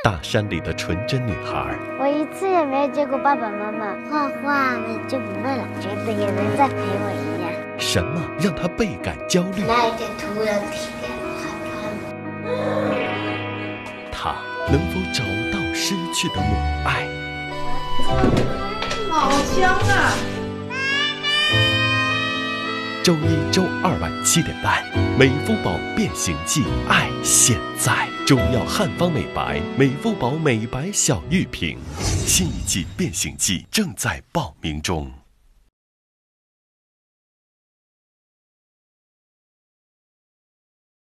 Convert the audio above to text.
大山里的纯真女孩。 我一次也没有见过爸爸妈妈，画画了就不会了，觉得有人在陪我一样。 什么让她倍感焦虑？ 那一天突然停电，我害怕。她能否找到失去的母爱？ 好香啊！ 周一、周二晚7点半，《美肤宝变形记》，爱现在！中药汉方美白，美肤宝美白小玉瓶，新一季《变形记》正在报名中。